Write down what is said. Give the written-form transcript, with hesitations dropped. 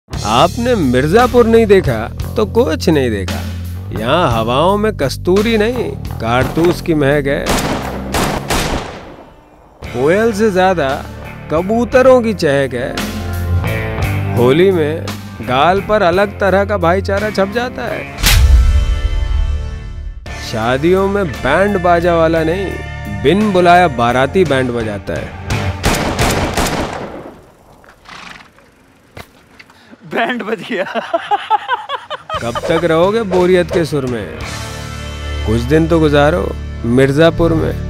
आपने मिर्जापुर नहीं देखा तो कुछ नहीं देखा। यहाँ हवाओं में कस्तूरी नहीं, कारतूस की महक है। कोयल से ज्यादा कबूतरों की चहक है। होली में गाल पर अलग तरह का भाईचारा छप जाता है। शादियों में बैंड बाजा वाला नहीं, बिन बुलाया बाराती बैंड बजाता है। बैंड बज गया। कब तक रहोगे बोरियत के सुर में? कुछ दिन तो गुजारो मिर्जापुर में।